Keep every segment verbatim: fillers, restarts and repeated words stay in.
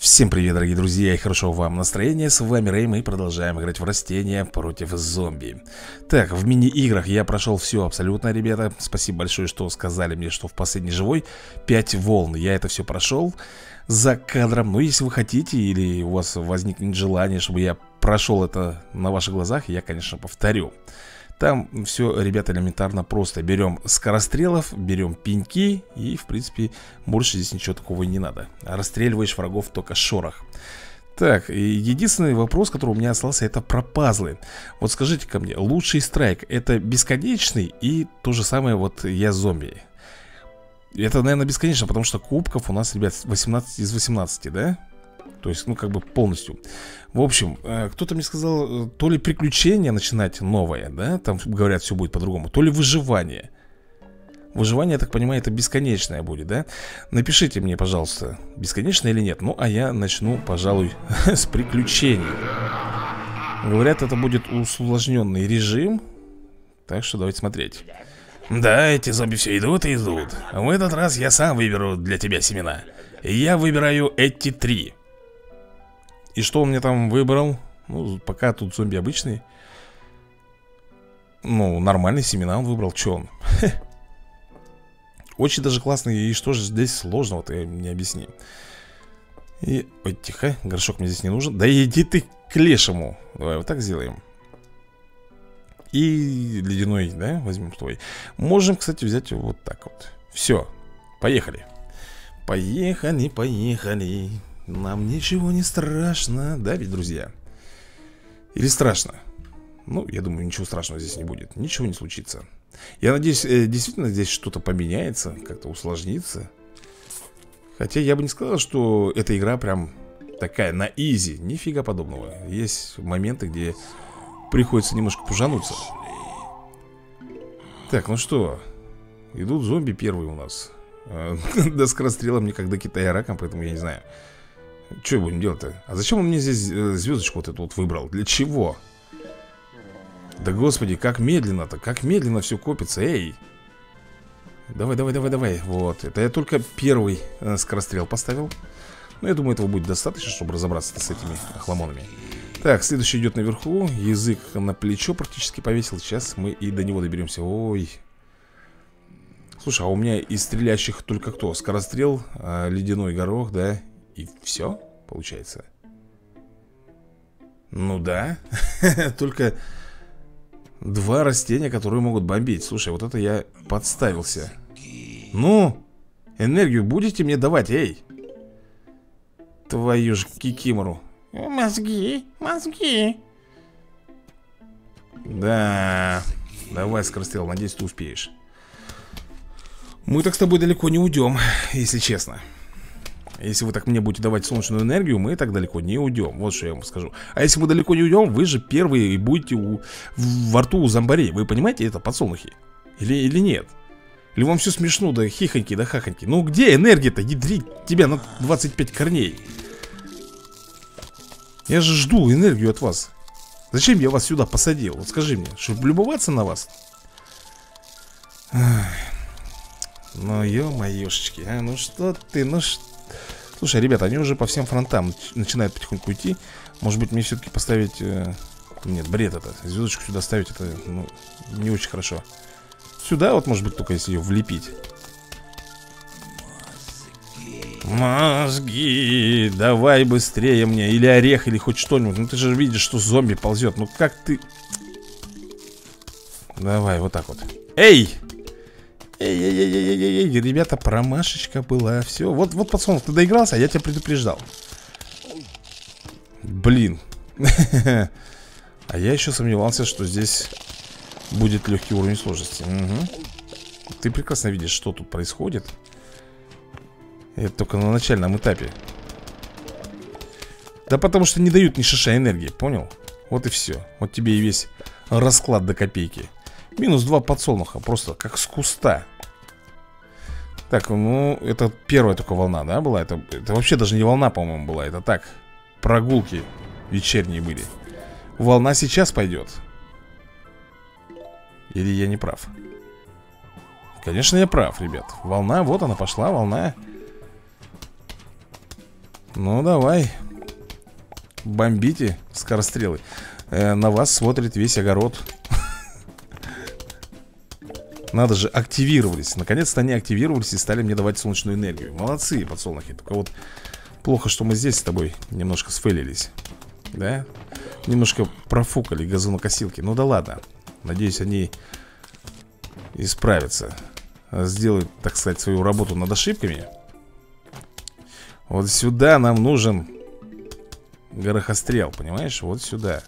Всем привет, дорогие друзья, и хорошего вам настроения. С вами Рэй, мы продолжаем играть в растения против зомби. Так, в мини-играх я прошел все абсолютно, ребята. Спасибо большое, что сказали мне, что в последний живой пять волн. Я это все прошел за кадром. Но если вы хотите, или у вас возникнет желание, чтобы я прошел это на ваших глазах, я, конечно, повторю. Там все, ребята, элементарно просто. Берем скорострелов, берем пеньки, и, в принципе, больше здесь ничего такого и не надо. Расстреливаешь врагов только шорох. Так, и единственный вопрос, который у меня остался, это про пазлы. Вот скажите-ка мне, лучший страйк — это бесконечный, и то же самое вот я зомби. Это, наверное, бесконечно, потому что кубков у нас, ребят, восемнадцать из восемнадцати, да? То есть, ну, как бы полностью. В общем, кто-то мне сказал, то ли приключение начинать новое, да? Там, говорят, все будет по-другому. То ли выживание. Выживание, я так понимаю, это бесконечное будет, да? Напишите мне, пожалуйста, бесконечное или нет. Ну, а я начну, пожалуй, с приключений. Говорят, это будет усложненный режим. Так что давайте смотреть. Да, эти зомби все идут и идут. В этот раз я сам выберу для тебя семена. Я выбираю эти три. И что он мне там выбрал? Ну, пока тут зомби обычные. Ну, нормальные семена он выбрал. Че он? Очень даже классный. И что же здесь сложного, ты мне объясни. И... Ой, тихо, горшок мне здесь не нужен. Да иди ты к лешему. Давай вот так сделаем. И ледяной, да, возьмем твой. Можем, кстати, взять вот так вот. Все, поехали. Поехали, поехали. Нам ничего не страшно, да ведь, друзья? Или страшно? Ну, я думаю, ничего страшного здесь не будет. Ничего не случится. Я надеюсь, э, действительно здесь что-то поменяется, как-то усложнится. Хотя я бы не сказал, что эта игра прям такая на изи. Нифига подобного. Есть моменты, где приходится немножко пужануться. Так, ну что? Идут зомби первые у нас. До скорострела мне как до Китая раком, поэтому я не знаю. Что будем делать-то? А зачем он мне здесь э, звездочку вот эту вот выбрал? Для чего? Да господи, как медленно-то, как медленно все копится, эй! Давай, давай, давай, давай. Вот, это я только первый э, скорострел поставил. Но я думаю, этого будет достаточно, чтобы разобраться с этими охламонами. Так, следующий идет наверху. Язык на плечо практически повесил. Сейчас мы и до него доберемся. Ой. Слушай, а у меня из стреляющих только кто? Скорострел, э, ледяной горох, да? И все, получается. Ну да. Только два растения, которые могут бомбить. Слушай, вот это я подставился. Ну, энергию будете мне давать, эй? Твою ж кикимору. Мозги, мозги. Да. Давай, скорострел, надеюсь, ты успеешь. Мы так с тобой далеко не уйдем, если честно. Если вы так мне будете давать солнечную энергию, мы так далеко не уйдем. Вот что я вам скажу. А если мы далеко не уйдем, вы же первые будете у, в, во рту у зомбарей. Вы понимаете это, подсолнухи? Или, или нет? Или вам все смешно, да хихоньки, да хахоньки? Ну где энергия-то? Ядрить тебя на двадцать пять корней. Я же жду энергию от вас. Зачем я вас сюда посадил? Вот скажи мне, чтобы любоваться на вас? Ах. Ну ё-моёшечки, а, ну что ты, ну что... Слушай, ребята, они уже по всем фронтам начинают потихоньку идти. Может быть, мне все-таки поставить... Э... Нет, бред это. Звездочку сюда ставить, это, ну, не очень хорошо. Сюда вот, может быть, только если ее влепить. Мозги, давай быстрее мне. Или орех, или хоть что-нибудь. Ну ты же видишь, что зомби ползет. Ну как ты... Давай, вот так вот. Эй! Эй-эй-эй-эй-эй, ребята, промашечка была. Все, вот, вот, пацан, ты доигрался, а я тебя предупреждал. Блин. А я еще сомневался, что здесь будет легкий уровень сложности. Угу. Ты прекрасно видишь, что тут происходит. Это только на начальном этапе. Да потому что не дают ни шиша энергии, понял? Вот и все. Вот тебе и весь расклад до копейки. Минус два подсолнуха, просто как с куста. Так, ну, это первая только волна, да, была? Это, это вообще даже не волна, по-моему, была. Это так, прогулки вечерние были. Волна сейчас пойдет. Или я не прав? Конечно, я прав, ребят. Волна, вот она пошла, волна. Ну, давай. Бомбите, скорострелы. э, На вас смотрит весь огород. Надо же, активировались. Наконец-то они активировались и стали мне давать солнечную энергию. Молодцы, подсолнухи. Только вот плохо, что мы здесь с тобой немножко сфейлились. Да? Немножко профукали газонокосилки. Ну да ладно. Надеюсь, они исправятся. Сделают, так сказать, свою работу над ошибками. Вот сюда нам нужен горохострел, понимаешь? Вот сюда.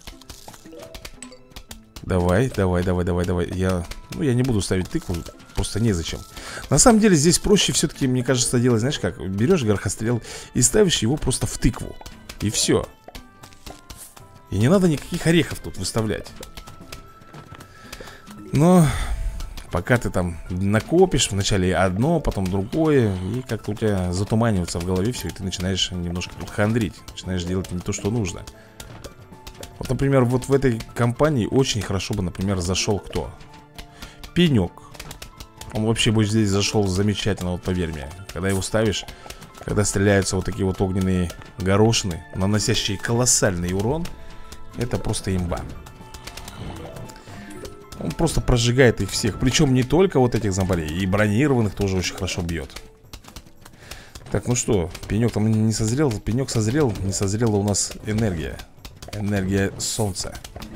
Давай, давай, давай, давай, давай. Я, ну, я не буду ставить тыкву, просто незачем. На самом деле здесь проще все-таки, мне кажется, делать, знаешь как? Берешь горохострел и ставишь его просто в тыкву. И все. И не надо никаких орехов тут выставлять. Но пока ты там накопишь вначале одно, потом другое, и как-то у тебя затуманивается в голове все, и ты начинаешь немножко тут хандрить. Начинаешь делать не то, что нужно. Вот, например, вот в этой компании очень хорошо бы, например, зашел кто? Пенек. Он вообще бы здесь зашел замечательно, вот поверь мне. Когда его ставишь, когда стреляются вот такие вот огненные горошины, наносящие колоссальный урон, это просто имба. Он просто прожигает их всех. Причем не только вот этих зомбарей, и бронированных тоже очень хорошо бьет. Так, ну что, пенек там не созрел. Пенек созрел, не созрела у нас энергия. Энергия солнца.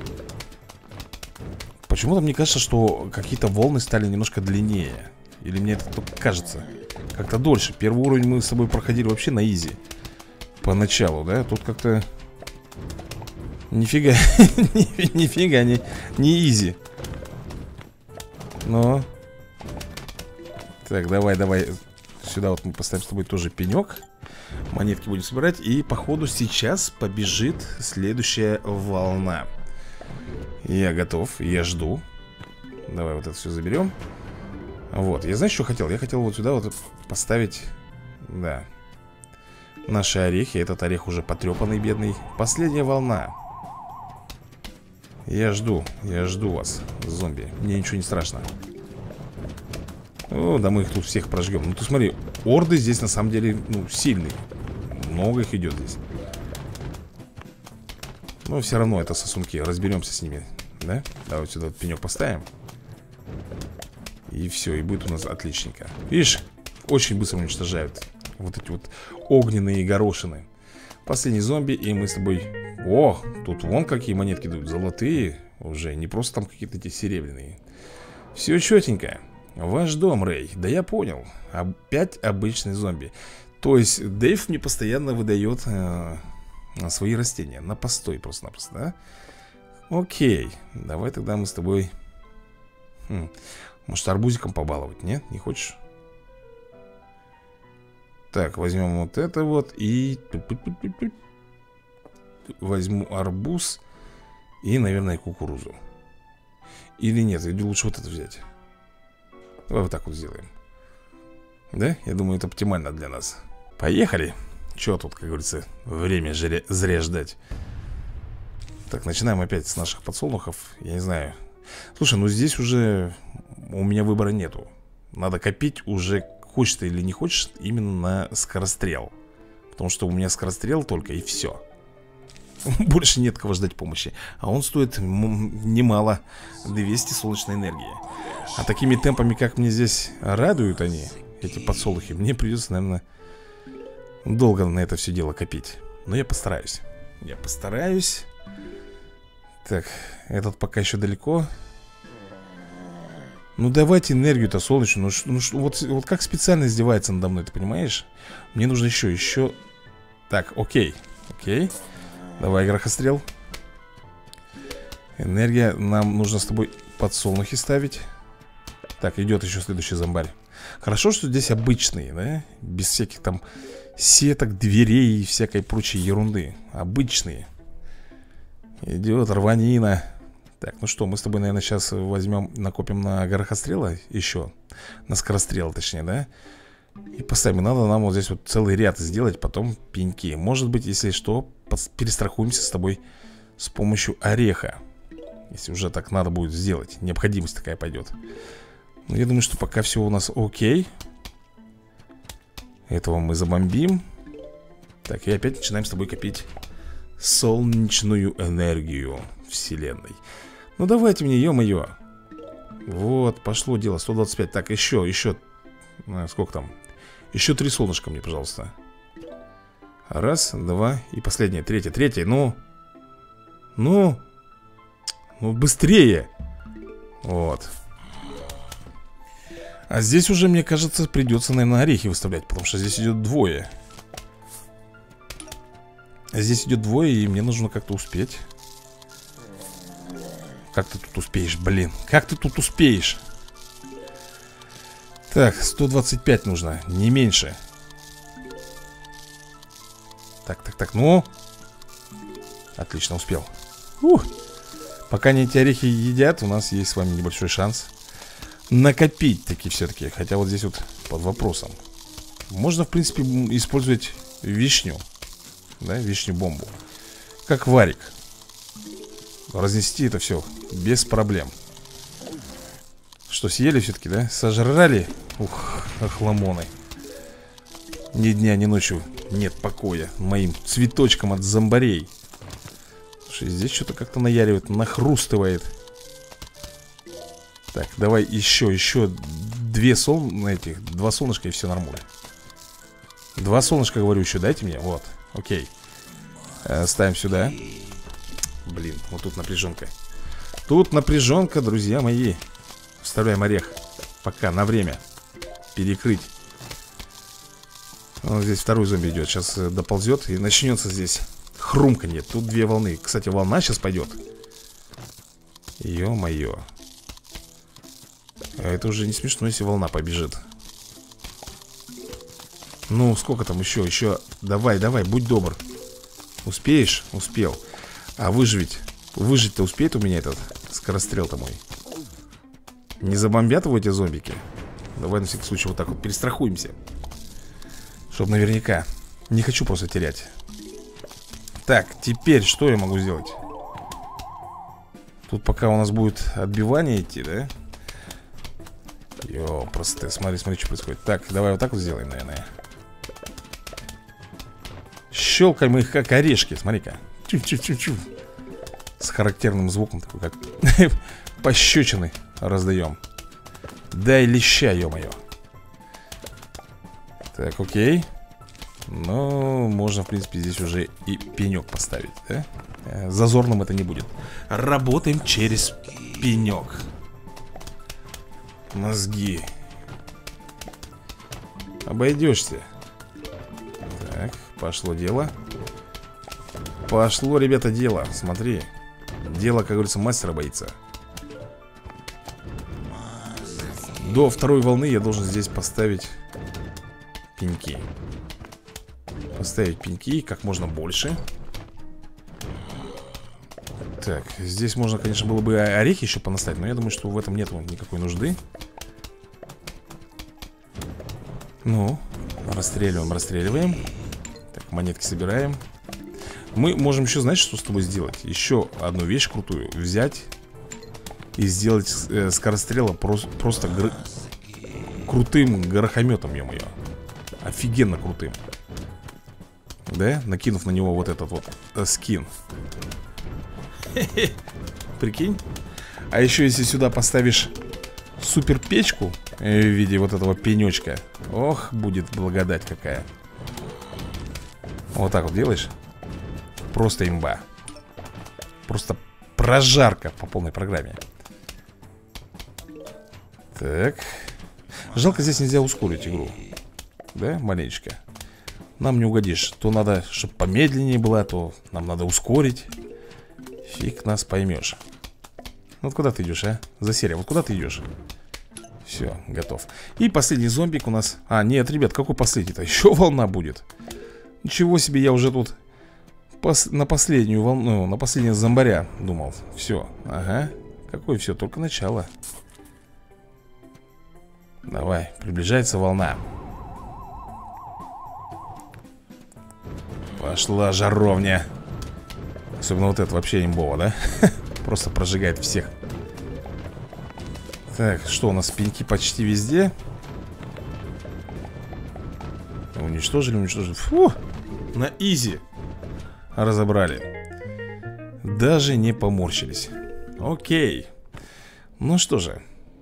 Почему-то мне кажется, что какие-то волны стали немножко длиннее. Или мне это только кажется. Как-то дольше. Первый уровень мы с тобой проходили вообще на изи. Поначалу, да? Тут как-то... Нифига. Нифига не, не изи. Но... Так, давай, давай. Сюда вот мы поставим с тобой тоже пенек. Монетки будем собирать. И походу сейчас побежит следующая волна. Я готов, я жду. Давай вот это все заберем. Вот, я знаешь, что хотел? Я хотел вот сюда вот поставить, да, наши орехи. Этот орех уже потрепанный, бедный. Последняя волна. Я жду, я жду вас, зомби. Мне ничего не страшно. О, да мы их тут всех прожгем. Ну ты смотри, орды здесь на самом деле, ну, сильные. Много их идет здесь. Но все равно это сосунки. Разберемся с ними, да? Давай сюда вот пенек поставим. И все, и будет у нас отличненько. Видишь, очень быстро уничтожают вот эти вот огненные горошины. Последний зомби, и мы с тобой... О, тут вон какие монетки дают. Золотые уже, не просто там какие-то эти серебряные. Все четенько. Ваш дом, Рэй. Да я понял. Опять обычный зомби. То есть Дэйв мне постоянно выдает э, свои растения. На постой просто-напросто, да? Окей. Давай тогда мы с тобой... Хм. Может, арбузиком побаловать, нет? Не хочешь? Так, возьмем вот это вот и... Возьму арбуз и, наверное, кукурузу. Или нет, или лучше вот это взять. Давай вот так вот сделаем. Да? Я думаю, это оптимально для нас. Поехали. Че тут, как говорится, время зря, зря ждать. Так, начинаем опять с наших подсолнухов. Я не знаю. Слушай, ну здесь уже у меня выбора нету. Надо копить уже, хочешь ты или не хочешь, именно на скорострел. Потому что у меня скорострел только и все. Больше нет кого ждать помощи. А он стоит немало. двести солнечной энергии. А такими темпами, как мне здесь радуют они, эти подсолнухи, мне придется, наверное, долго на это все дело копить. Но я постараюсь. Я постараюсь. Так, этот пока еще далеко. Ну давайте энергию-то солнечную. Ну, ну вот, вот как специально издевается надо мной, ты понимаешь? Мне нужно еще, еще. Так, окей. Окей. Давай, грохострел. Энергия. Нам нужно с тобой подсолнухи ставить. Так, идет еще следующий зомбарь. Хорошо, что здесь обычные, да? Без всяких там сеток, дверей и всякой прочей ерунды. Обычные. Идет рванина. Так, ну что, мы с тобой, наверное, сейчас возьмем, накопим на горохострела еще. На скорострел, точнее, да? И поставим. Надо нам вот здесь вот целый ряд сделать, потом пеньки. Может быть, если что, перестрахуемся с тобой с помощью ореха. Если уже так надо будет сделать. Необходимость такая пойдет. Но я думаю, что пока все у нас окей. Этого мы забомбим. Так, и опять начинаем с тобой копить солнечную энергию вселенной. Ну давайте мне, ё-моё. Вот, пошло дело, сто двадцать пять. Так, еще, еще. Сколько там? Еще три солнышка мне, пожалуйста. Раз, два и последнее, третье, третье, ну. Ну. Ну, быстрее. Вот. А здесь уже, мне кажется, придется, наверное, орехи выставлять, потому что здесь идет двое. Здесь идет двое, и мне нужно как-то успеть. Как ты тут успеешь, блин? Как ты тут успеешь? Так, сто двадцать пять нужно, не меньше. Так, так, так, ну. Отлично, успел. Ух. Пока они эти орехи едят, у нас есть с вами небольшой шанс накопить таки все-таки. Хотя вот здесь вот под вопросом. Можно, в принципе, использовать вишню. Да, вишню-бомбу. Как варик. Разнести это все без проблем. Что, съели все-таки, да? Сожрали? Ух, охламоны. Ни дня, ни ночью нет покоя моим цветочкам от зомбарей. Слушай, здесь что-то как-то наяривает, нахрустывает. Так, давай еще, еще две сол... этих, два солнышка и все нормально. Два солнышка, говорю, еще дайте мне. Вот, окей. э, Ставим сюда. Блин, вот тут напряженка. Тут напряженка, друзья мои. Вставляем орех. Пока, на время. Перекрыть. Вот здесь второй зомби идет. Сейчас доползет и начнется здесь хрумканье. Тут две волны. Кстати, волна сейчас пойдет. Ё-моё. А это уже не смешно, если волна побежит. Ну, сколько там еще? Еще. Давай, давай, будь добр. Успеешь? Успел. А выжить? Выжить-то успеет у меня этот скорострел-то мой? Не забомбят его эти зомбики? Давай на всякий случай вот так вот перестрахуемся. Чтоб наверняка. Не хочу просто терять. Так, теперь что я могу сделать? Тут пока у нас будет отбивание идти, да? Йо, просто смотри, смотри, что происходит. Так, давай вот так вот сделаем, наверное. Щелкаем их как орешки, смотри-ка. Чу-чу-чу-чу. С характерным звуком такой, как пощечины раздаем. Дай леща, ё-моё. Так, окей. Ну, можно, в принципе, здесь уже и пенек поставить, да? Зазорным это не будет. Работаем через пенек. Мозги. Обойдешься. Так, пошло дело. Пошло, ребята, дело. Смотри. Дело, как говорится, мастера боится. До второй волны я должен здесь поставить пеньки. Поставить пеньки как можно больше. Так, здесь можно, конечно, было бы орехи еще понаставить, но я думаю, что в этом нет никакой нужды. Ну, расстреливаем, расстреливаем. Так, монетки собираем. Мы можем еще, знаешь, что с тобой сделать? Еще одну вещь крутую. Взять и сделать э, скорострела просто, просто гр... крутым горохометом, ё-моё. Офигенно крутым. Да? Накинув на него вот этот вот э, скин. Прикинь. А еще если сюда поставишь супер печку э, в виде вот этого пенечка. Ох, будет благодать какая. Вот так вот делаешь. Просто имба. Просто прожарка по полной программе. Так. Жалко, здесь нельзя ускорить игру. Да, маленечко. Нам не угодишь. То надо, чтобы помедленнее была, то нам надо ускорить. Фиг нас поймешь. Вот куда ты идешь, а? За серия, вот куда ты идешь? Все, готов. И последний зомбик у нас. А, нет, ребят, какой последний-то? Еще волна будет. Ничего себе, я уже тут пос... на последнюю волну, на последнего зомбаря думал. Все, ага. Какое все, только начало. Давай, приближается волна. Пошла жаровня. Особенно вот это вообще имбово, да? Просто прожигает всех. Так, что у нас? Пеньки почти везде. Уничтожили, уничтожили. Фу! На изи разобрали. Даже не поморщились. Окей. Ну что же.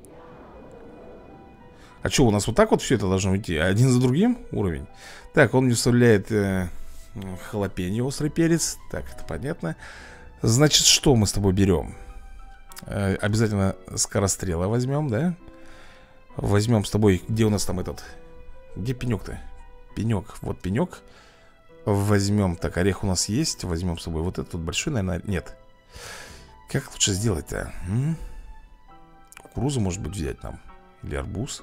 А что, у нас вот так вот все это должно идти? Один за другим уровень? Так, он мне вставляет э, халапеньо, острый перец. Так, это понятно. Значит, что мы с тобой берем? э, Обязательно скорострела возьмем, да? Возьмем с тобой, где у нас там этот? Где пенек-то? Пенек, вот пенек. Возьмем, так, орех у нас есть. Возьмем с собой вот этот большой, наверное, нет. Как лучше сделать-то? М? Кукурузу, может быть, взять нам? Или арбуз?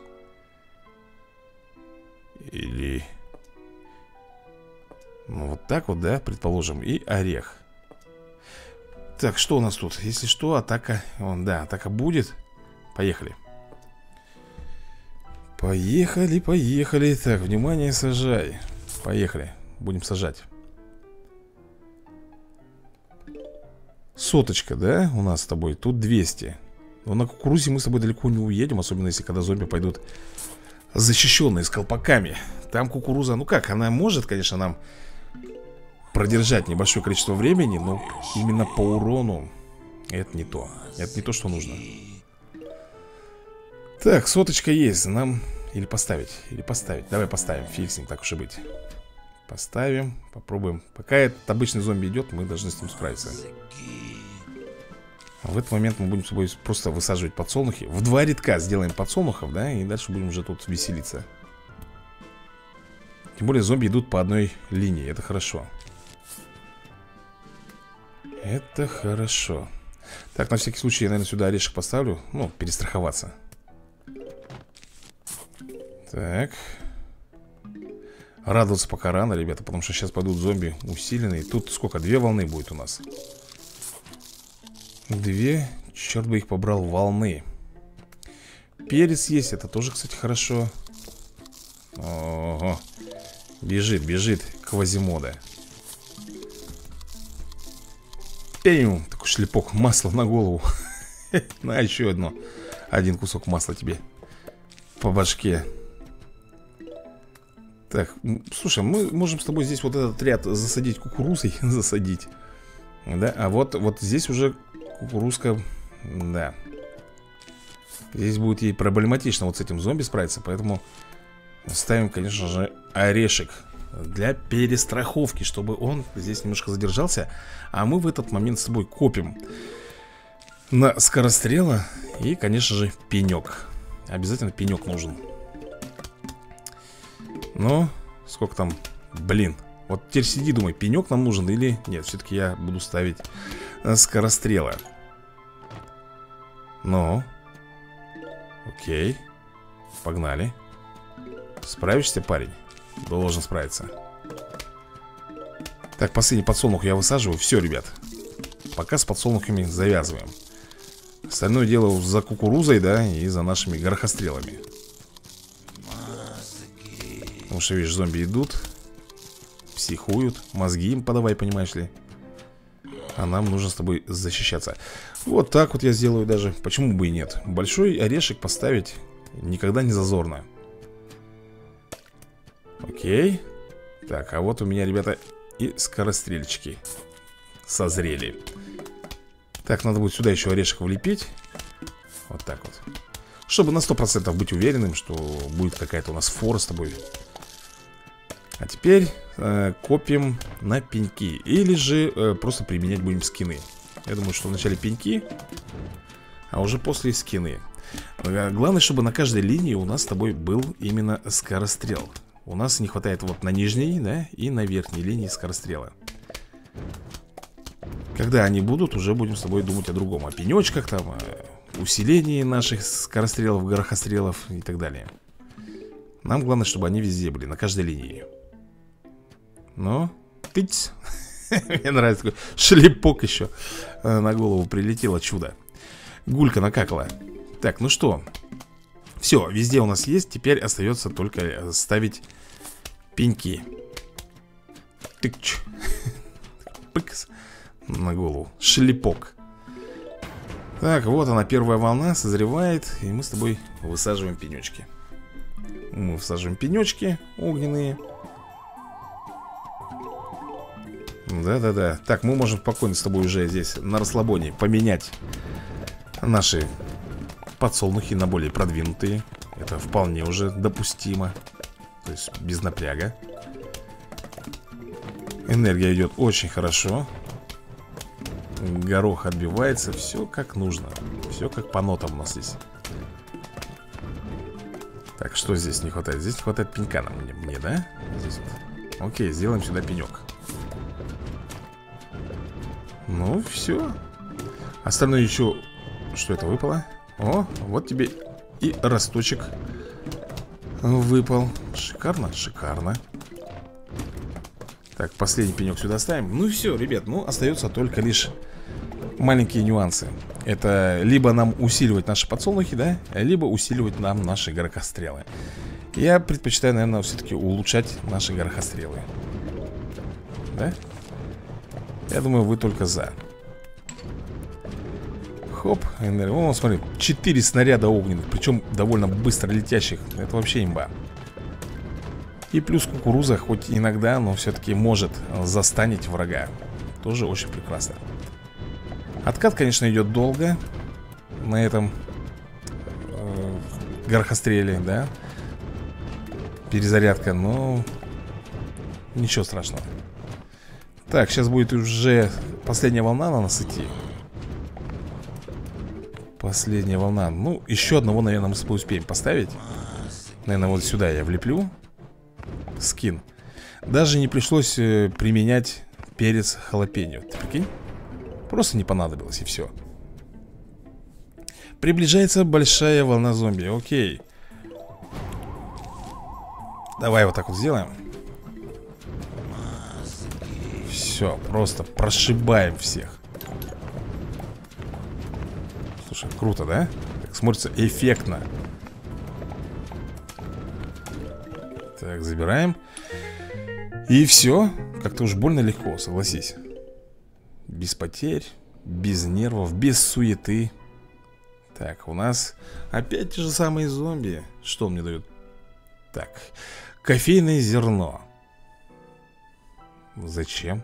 Или... Ну, вот так вот, да, предположим. И орех. Так, что у нас тут? Если что, атака... Вон, да, атака будет. Поехали. Поехали, поехали. Так, внимание, сажай. Поехали. Будем сажать. Соточка, да, у нас с тобой. Тут двести. Но на кукурузе мы с тобой далеко не уедем. Особенно если когда зомби пойдут защищенные, с колпаками. Там кукуруза, ну как, она может, конечно, нам продержать небольшое количество времени. Но именно по урону это не то. Это не то, что нужно. Так, соточка есть. Нам или поставить, или поставить. Давай поставим, фиг с ним, так уж и быть. Поставим, попробуем. Пока этот обычный зомби идет, мы должны с ним справиться. В этот момент мы будем с собой просто высаживать подсолнухи. В два рядка сделаем подсолнухов, да, и дальше будем уже тут веселиться. Тем более зомби идут по одной линии, это хорошо. Это хорошо. Так, на всякий случай я, наверное, сюда орешек поставлю. Ну, перестраховаться. Так. Радоваться пока рано, ребята, потому что сейчас пойдут зомби усиленные. Тут сколько? Две волны будет у нас. Две, черт бы их побрал, волны. Перец есть, это тоже, кстати, хорошо. Ого. Бежит, бежит Квазимода. Пейм, такой шлепок масла на голову. На, еще одно. Один кусок масла тебе по башке. Так, слушай, мы можем с тобой здесь вот этот ряд засадить кукурузой. Засадить. Да, а вот, вот здесь уже кукурузка. Да. Здесь будет ей проблематично вот с этим зомби справиться. Поэтому ставим, конечно же, орешек для перестраховки, чтобы он здесь немножко задержался. А мы в этот момент с тобой копим на скорострела. И, конечно же, пенек. Обязательно пенек нужен. Но, сколько там, блин. Вот теперь сиди, думай, пенек нам нужен или нет. Все-таки я буду ставить скорострела. Ну. Окей. Погнали. Справишься, парень? Должен справиться. Так, последний подсолнух я высаживаю. Все, ребят. Пока с подсолнухами завязываем. Остальное дело за кукурузой, да, и за нашими горохострелами. Потому что, видишь, зомби идут, психуют, мозги им подавай, понимаешь ли. А нам нужно с тобой защищаться. Вот так вот я сделаю даже. Почему бы и нет? Большой орешек поставить никогда не зазорно. Окей. Так, а вот у меня, ребята, и скорострельчики созрели. Так, надо будет сюда еще орешек влепить. Вот так вот. Чтобы на сто процентов быть уверенным, что будет какая-то у нас фора с тобой. А теперь э, копим на пеньки. Или же э, просто применять будем скины. Я думаю, что вначале пеньки, а уже после скины. Главное, чтобы на каждой линии у нас с тобой был именно скорострел. У нас не хватает вот на нижней, да, и на верхней линии скорострела. Когда они будут, уже будем с тобой думать о другом. О пенечках там, о усилении наших скорострелов, горохострелов и так далее. Нам главное, чтобы они везде были, на каждой линии. Но, тыц. Мне нравится такой шлепок еще на голову прилетело, чудо. Гулька накакала. Так, ну что, все, везде у нас есть. Теперь остается только ставить пеньки. Тыкч. Пыкс. На голову, шлепок. Так, вот она, первая волна созревает. И мы с тобой высаживаем пенечки. Мы высаживаем пенечки огненные. Да-да-да. Так, мы можем спокойно с тобой уже здесь на расслабоне поменять наши подсолнухи на более продвинутые. Это вполне уже допустимо. То есть без напряга. Энергия идет очень хорошо. Горох отбивается. Все как нужно. Все как по нотам у нас здесь. Так, что здесь не хватает? Здесь не хватает пенька нам, мне, мне, да? Здесь вот. Окей, сделаем сюда пенек. Ну, все. Остальное еще... Что это выпало? О, вот тебе и росточек выпал. Шикарно, шикарно. Так, последний пенек сюда ставим. Ну и все, ребят, ну остается только лишь маленькие нюансы. Это либо нам усиливать наши подсолнухи, да, либо усиливать нам наши горохострелы. Я предпочитаю, наверное, все-таки улучшать наши горохострелы. Да? Я думаю, вы только за. Хоп, энергия. О, смотри, четыре снаряда огненных, причем довольно быстро летящих. Это вообще имба. И плюс кукуруза, хоть иногда, но все-таки может застанить врага. Тоже очень прекрасно. Откат, конечно, идет долго. На этом э, горохостреле, да. Перезарядка, но ничего страшного. Так, сейчас будет уже последняя волна на нас идти. Последняя волна. Ну, еще одного, наверное, мы с тобой успеем поставить. Наверное, вот сюда я влеплю скин. Даже не пришлось э, применять перец халапеньо. Ты прикинь? Просто не понадобилось, и все. Приближается большая волна зомби. Окей. Давай вот так вот сделаем. Все, просто прошибаем всех. Слушай, круто, да? Так, смотрится эффектно. Так, забираем. И все. Как-то уж больно легко, согласись. Без потерь, без нервов, без суеты. Так, у нас опять те же самые зомби. Что он мне дает? Так, кофейное зерно. Зачем?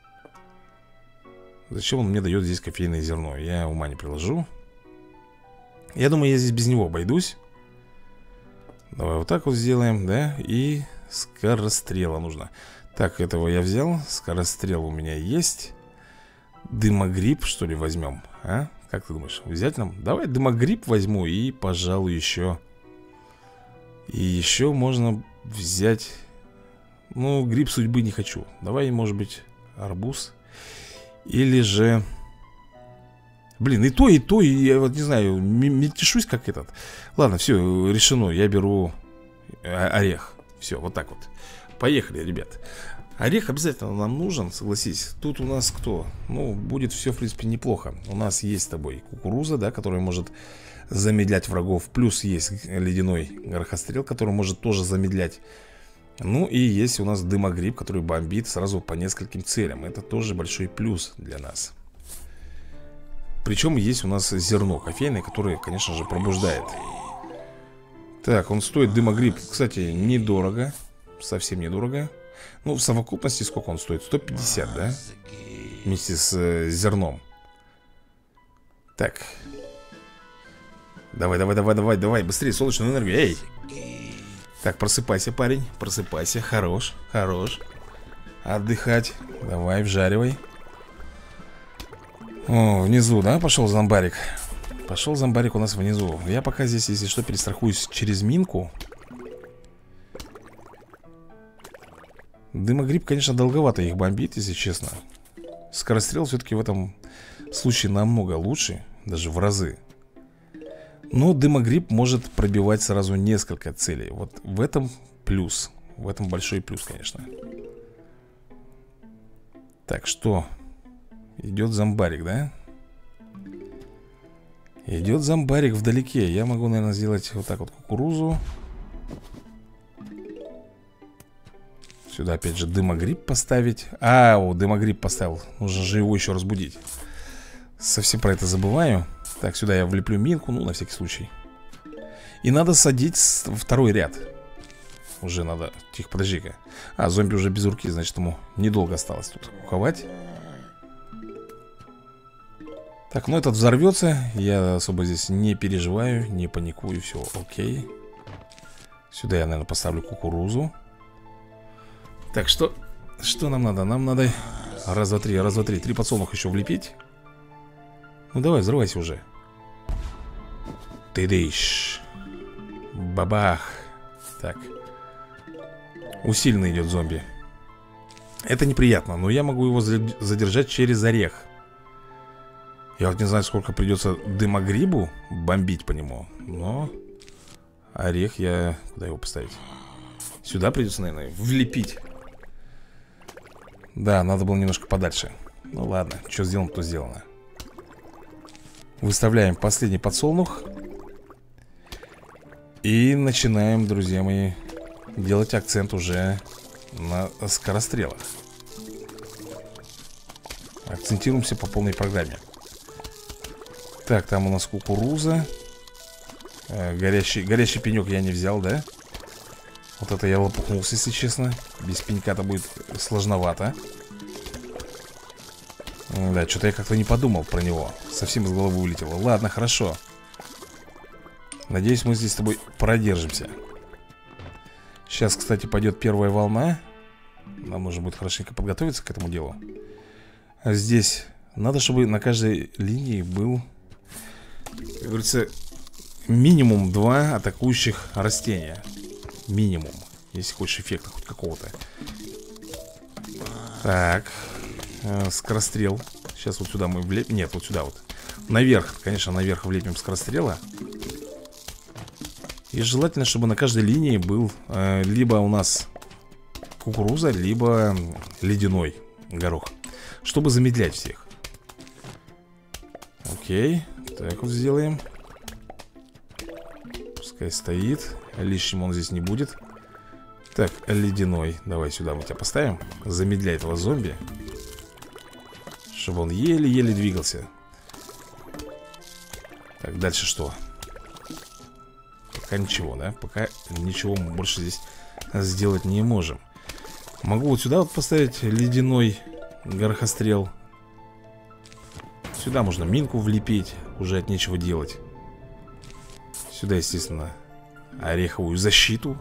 Зачем он мне дает здесь кофейное зерно? Я ума не приложу. Я думаю, я здесь без него обойдусь. Давай вот так вот сделаем, да? И скорострела нужно. Так, этого я взял. Скорострел у меня есть. Дымогриб, что ли, возьмем? А? Как ты думаешь, взять нам? Давай дымогриб возьму и, пожалуй, еще. И еще можно взять... Ну, гриб судьбы не хочу. Давай, может быть, арбуз. Или же... Блин, и то, и то, и я вот не знаю, мельтешусь как этот. Ладно, все, решено, я беру орех. Все, вот так вот. Поехали, ребят. Орех обязательно нам нужен, согласись. Тут у нас кто? Ну, будет все, в принципе, неплохо. У нас есть с тобой кукуруза, да, которая может замедлять врагов. Плюс есть ледяной горохострел, который может тоже замедлять. Ну и есть у нас дымогриб, который бомбит сразу по нескольким целям. Это тоже большой плюс для нас. Причем есть у нас зерно кофейное, которое, конечно же, пробуждает. Так, он стоит, дымогриб, кстати, недорого. Совсем недорого. Ну, в совокупности сколько он стоит? сто пятьдесят, да? Вместе с э, зерном. Так. Давай, давай, давай, давай, давай. Быстрее, солнечную энергию. Эй! Так, просыпайся, парень. Просыпайся. Хорош, хорош. Отдыхать. Давай, вжаривай. О, внизу, да, пошел зомбарик. Пошел зомбарик у нас внизу. Я пока здесь, если что, перестрахуюсь через минку. Дымогриб, конечно, долговато их бомбит, если честно. Скорострел все-таки в этом случае намного лучше. Даже в разы. Но дымогриб может пробивать сразу несколько целей. Вот в этом плюс. В этом большой плюс, конечно. Так, что? Идет зомбарик, да? Идет зомбарик вдалеке. Я могу, наверное, сделать вот так вот кукурузу. Сюда опять же дымогриб поставить. А, о, дымогриб поставил. Нужно же его еще разбудить. Совсем про это забываю. Так, сюда я влеплю минку, ну, на всякий случай. И надо садить второй ряд. уже надо... Тихо, подожди-ка. А, зомби уже без руки, значит, ему недолго осталось тут куковать. Так, ну этот взорвется. Я особо здесь не переживаю, не паникую, все окей. Сюда я, наверное, поставлю кукурузу. Так, что... Что нам надо? Нам надо... Раз, два, три, раз, два, три. Три подсолнуха еще влепить. Ну давай, взрывайся уже. Ты дышь. Бабах. Так. Усиленно идет зомби. Это неприятно, но я могу его задержать через орех. Я вот не знаю, сколько придется дымогрибу бомбить по нему. Но орех я... Куда его поставить? Сюда придется, наверное, влепить. Да, надо было немножко подальше. Ну ладно, что сделано, то сделано. Выставляем последний подсолнух. И начинаем, друзья мои, делать акцент уже на скорострелах. Акцентируемся по полной программе. Так, там у нас кукуруза. Горящий, горящий пенек я не взял, да? Вот это я лопухнулся, если честно. Без пенька-то будет сложновато. Да, что-то я как-то не подумал про него. Совсем из головы вылетело. Ладно, хорошо. Надеюсь, мы здесь с тобой продержимся. Сейчас, кстати, пойдет первая волна. Нам нужно будет хорошенько подготовиться к этому делу. А здесь надо, чтобы на каждой линии был, как говорится, минимум два атакующих растения. Минимум, если хочешь эффекта хоть какого-то. Так, э, скорострел. Сейчас вот сюда мы влепим. Нет, вот сюда вот. Наверх, конечно, наверх влепим скорострела. И желательно, чтобы на каждой линии был э, либо у нас кукуруза, либо ледяной горох, чтобы замедлять всех. Окей, так вот сделаем. Пускай стоит. Лишним он здесь не будет. Так, ледяной. Давай сюда мы тебя поставим. Замедляй этого зомби, чтобы он еле-еле двигался. Так, дальше что? Пока ничего, да? Пока ничего мы больше здесь сделать не можем. Могу вот сюда вот поставить ледяной горохострел. Сюда можно минку влепить. Уже от нечего делать. Сюда, естественно, ореховую защиту.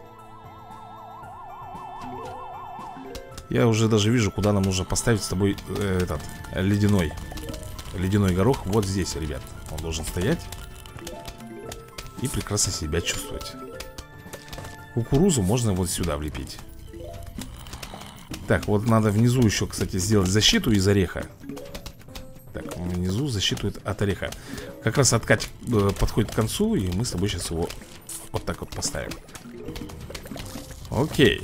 Я уже даже вижу, куда нам нужно поставить с тобой э, этот ледяной Ледяной горох вот здесь, ребят. Он должен стоять и прекрасно себя чувствовать. Кукурузу можно вот сюда влепить. Так, вот надо внизу еще, кстати, сделать защиту из ореха. Так, внизу защиту от ореха. Как раз откат э, подходит к концу, и мы с тобой сейчас его вот так вот поставим. Окей.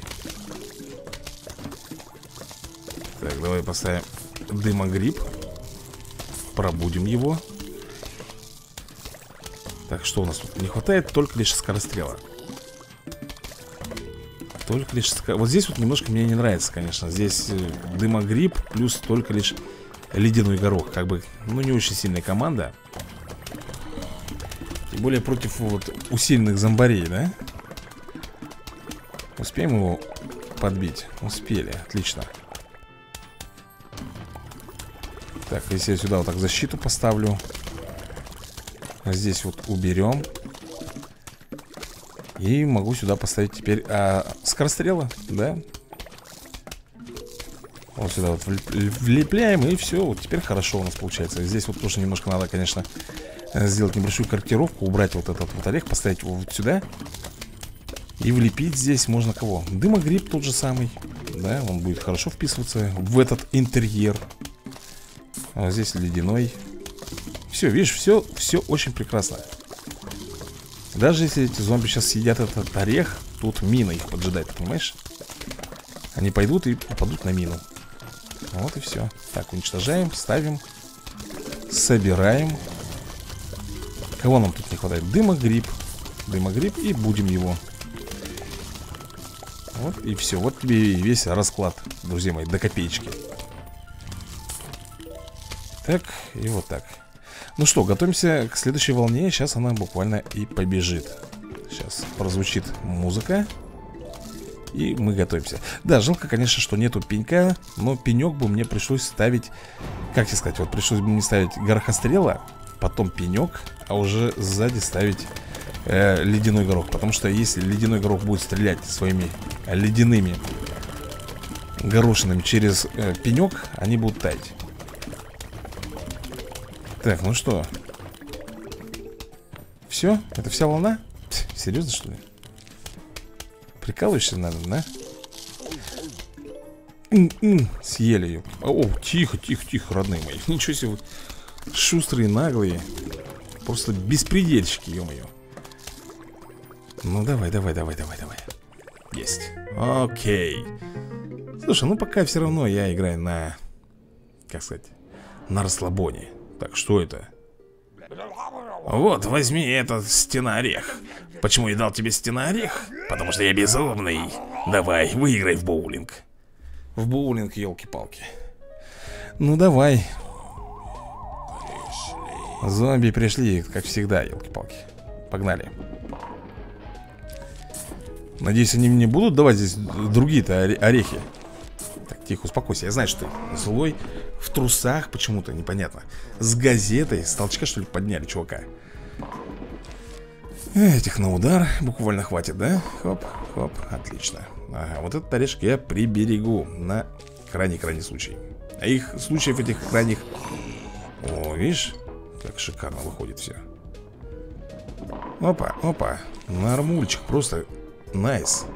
Так, давай поставим дымогриб. Пробудим его. Так, что у нас тут? Не хватает только лишь скорострела. Только лишь... Вот здесь вот немножко мне не нравится, конечно. Здесь дымогриб плюс только лишь ледяной горох. Как бы, ну, не очень сильная команда. Тем более против вот усиленных зомбарей, да? Успеем его подбить? Успели, отлично. Так, если я сюда вот так защиту поставлю, здесь вот уберем. И могу сюда поставить теперь а, скорострела, да? Вот сюда вот влепляем, и все, вот теперь хорошо у нас получается. Здесь вот тоже немножко надо, конечно, сделать небольшую корректировку. Убрать вот этот вот орех, поставить его вот сюда. И влепить здесь можно кого? Дымогриб тот же самый, да, он будет хорошо вписываться в этот интерьер. А здесь ледяной. Все, видишь, все, все очень прекрасно. Даже если эти зомби сейчас съедят этот орех, тут мина их поджидает, понимаешь? Они пойдут и попадут на мину. Вот и все. Так, уничтожаем, ставим, собираем. Кого нам тут не хватает? Дымогриб. Дымогриб, и будем его. Вот и все. Вот тебе и весь расклад, друзья мои, до копеечки. Так, и вот так. Ну что, готовимся к следующей волне. Сейчас она буквально и побежит. Сейчас прозвучит музыка. И мы готовимся. Да, жалко, конечно, что нету пенька. Но пенек бы мне пришлось ставить. Как тебе сказать, вот пришлось бы мне ставить горохострела, потом пенек, а уже сзади ставить э, ледяной горох. Потому что если ледяной горох будет стрелять своими ледяными горошинами через э, пенек, они будут таять. Так, ну что? Все? Это вся волна? Серьезно, что ли? Прикалываешься, наверное, да? М-м, съели ее. О, тихо, тихо, тихо, родные мои. Ничего себе, вы шустрые, наглые. Просто беспредельщики, ё-моё. Ну давай, давай, давай, давай, давай. Есть. Окей. Слушай, ну пока все равно я играю на, как сказать, на расслабоне. Так, что это? Вот, возьми этот стена-орех. Почему я дал тебе стена-орех? Потому что я безумный. Давай, выиграй в боулинг. В боулинг, елки-палки. Ну давай. Зомби пришли, как всегда, елки-палки. Погнали. Надеюсь, они мне будут давать здесь другие-то орехи. Так, тихо, успокойся. Я знаю, что ты злой. В трусах почему-то, непонятно. С газетой, с толчка, что ли, подняли чувака. Этих на удар буквально хватит, да? Хоп, хоп, отлично. Ага, вот этот орешек я приберегу на крайний-крайний случай. А их случаев этих крайних... О, видишь, как шикарно выходит все. Опа, опа. Нормульчик, просто найс.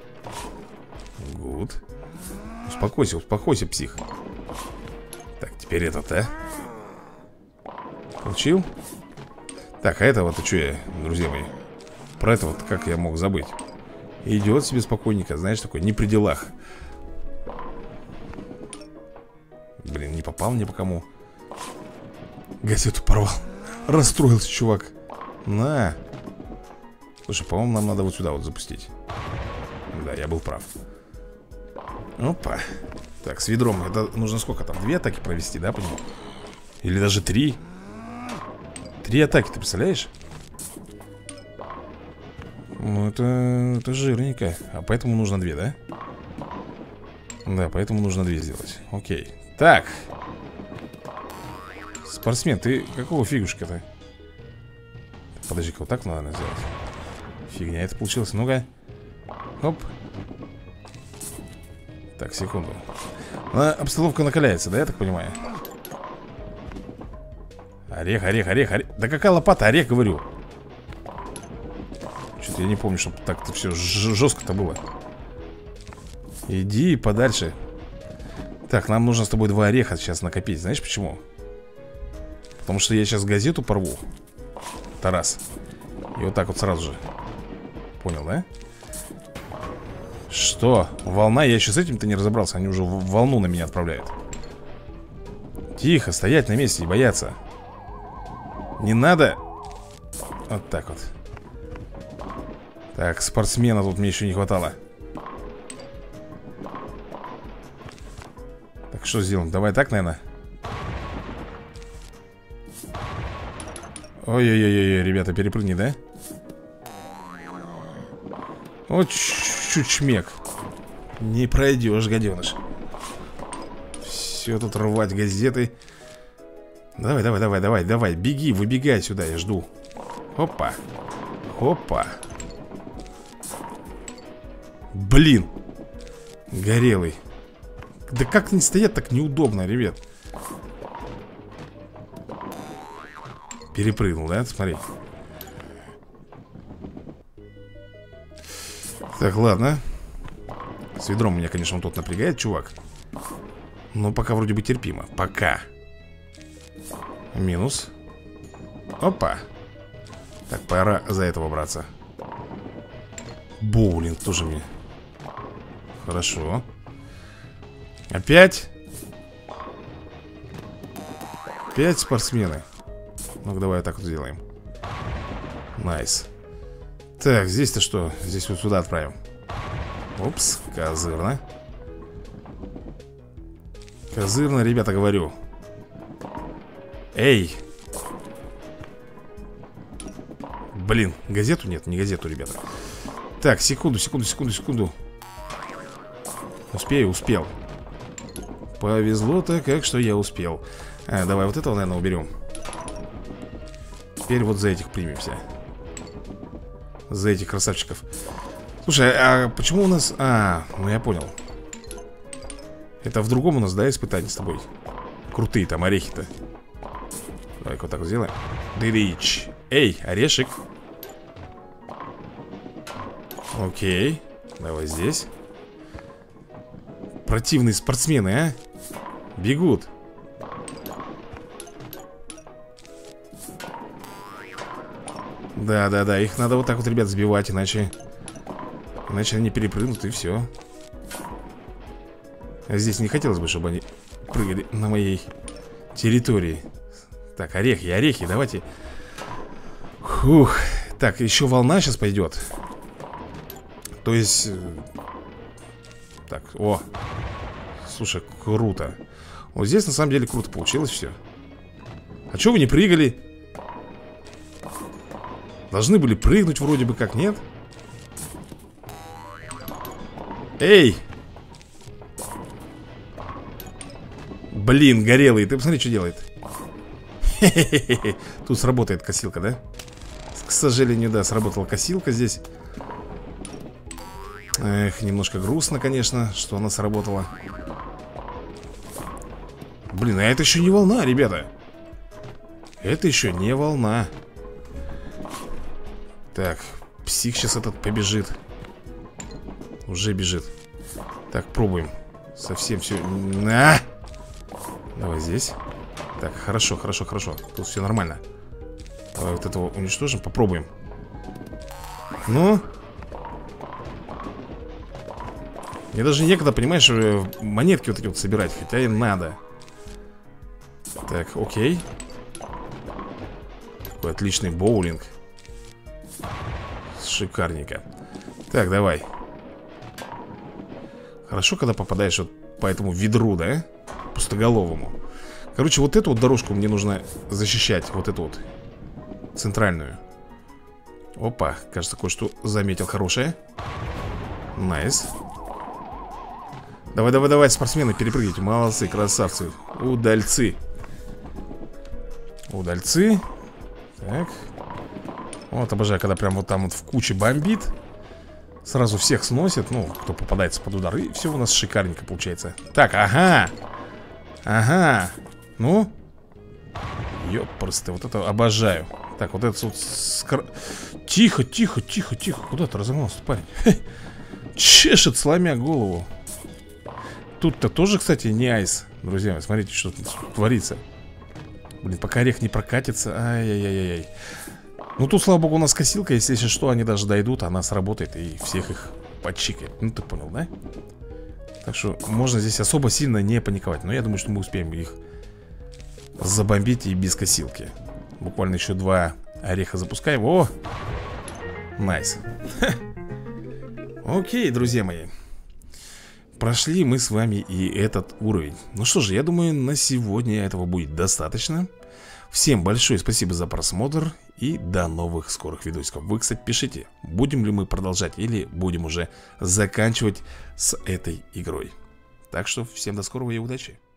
Гуд. Успокойся, успокойся, псих. Так, теперь этот, а? Получил? Так, а это вот, а что я, друзья мои? Про это вот как я мог забыть? Идет себе спокойненько, знаешь, такой, не при делах. Блин, не попал ни по кому. Газету порвал. Расстроился чувак. На. Слушай, по-моему, нам надо вот сюда вот запустить. Да, я был прав. Опа. Так, с ведром, это нужно сколько там? Две атаки провести, да, по нему? Или даже три? Три атаки, ты представляешь? Ну, это, это жирненько. А поэтому нужно две, да? Да, поэтому нужно две сделать. Окей. Так. Спортсмен, ты какого фигушка-то? Подожди-ка, вот так надо сделать. Фигня это получилось. Ну-ка. Оп. Так, секунду. А, обстановка накаляется, да, я так понимаю? Орех, орех, орех, орех. Да какая лопата, орех, говорю. Что-то я не помню, чтобы так-то все жестко-то было. Иди подальше. Так, нам нужно с тобой два ореха сейчас накопить. Знаешь почему? Потому что я сейчас газету порву. Тарас. И вот так вот сразу же. Понял, да? Что? Волна? Я еще с этим-то не разобрался. Они уже волну на меня отправляют. Тихо, стоять на месте и бояться. Не надо. Вот так вот. Так, спортсмена тут мне еще не хватало. Так, что сделаем? Давай так, наверное. Ой-ой-ой, ребята, перепрыгни, да? Вот чуть-чуть шмек. Не пройдешь, гаденыш. Все тут рвать газеты. Давай, давай, давай, давай, давай. Беги, выбегай сюда, я жду. Опа. Опа. Блин. Горелый. Да как они стоят так неудобно, ребят. Перепрыгнул, да? Смотри. Так, ладно. С ведром меня, конечно, он тут напрягает, чувак. Но пока вроде бы терпимо. Пока. Минус. Опа. Так, пора за этого браться. Боулинг тоже мне. Хорошо. Опять? Опять спортсмены. Ну-ка, давай так вот сделаем. Найс. Так, здесь-то что? Здесь вот сюда отправим. Упс, козырно. Козырно, ребята, говорю. Эй! Блин, газету нет? Не газету, ребята. Так, секунду, секунду, секунду, секунду. Успею, успел. Повезло-то, как что я успел. а, Давай вот этого, наверное, уберем. Теперь вот за этих примемся. За этих красавчиков. Слушай, а почему у нас... А, ну я понял. Это в другом у нас, да, испытание с тобой? Крутые там орехи-то. Давай-ка вот так вот сделаем. Дырич. Эй, орешек. Окей. Давай здесь. Противные спортсмены, а? Бегут. Да-да-да, их надо вот так вот, ребят, сбивать, иначе... Иначе они перепрыгнут и все. А здесь не хотелось бы, чтобы они прыгали на моей территории. Так, орехи, орехи, давайте. Фух. Так, еще волна сейчас пойдет. То есть... Так, о. Слушай, круто. Вот здесь на самом деле круто получилось все. А чего вы не прыгали? Должны были прыгнуть вроде бы как, нет? Эй! Блин, горелый, ты посмотри, что делает. Хе-хе-хе. Тут сработает косилка, да? К сожалению, да, сработала косилка здесь. Эх, немножко грустно, конечно, что она сработала. Блин, а это еще не волна, ребята. Это еще не волна. Так, псих сейчас этот побежит. Уже бежит. Так, пробуем. Совсем все... На! Давай здесь. Так, хорошо, хорошо, хорошо. Тут все нормально. Давай вот этого уничтожим, попробуем. Ну? Мне даже некогда, понимаешь, монетки вот эти вот собирать. Хотя и надо. Так, окей. Такой отличный боулинг. Шикарненько. Так, давай. Хорошо, когда попадаешь вот по этому ведру, да? Пустоголовому. Короче, вот эту вот дорожку мне нужно защищать. Вот эту вот центральную. Опа, кажется, кое-что заметил хорошее. Найс. Давай, давай, давай, спортсмены, перепрыгивайте. Молодцы, красавцы. Удальцы. Удальцы. Так. Вот, обожаю, когда прям вот там вот в куче бомбит. Сразу всех сносит, ну, кто попадается под удар. И все у нас шикарненько получается. Так, ага. Ага. Ну. Ёпрсты, вот это обожаю. Так, вот это вот скр... Тихо, тихо, тихо, тихо. Куда ты разогнался, парень? Чешет, сломя голову. Тут-то тоже, кстати, не айс. Друзья, смотрите, что тут творится. Блин, пока орех не прокатится. Ай-яй-яй-яй. Ну тут, слава богу, у нас косилка. Если что, они даже дойдут, она сработает и всех их подчикает. Ну ты понял, да? Так что можно здесь особо сильно не паниковать. Но я думаю, что мы успеем их забомбить и без косилки. Буквально еще два ореха запускаем. О! Найс. Окей, друзья мои. Прошли мы с вами и этот уровень. Ну что же, я думаю, на сегодня этого будет достаточно. Всем большое спасибо за просмотр. И до новых скорых видосиков. Вы, кстати, пишите, будем ли мы продолжать или будем уже заканчивать с этой игрой. Так что всем до скорого и удачи.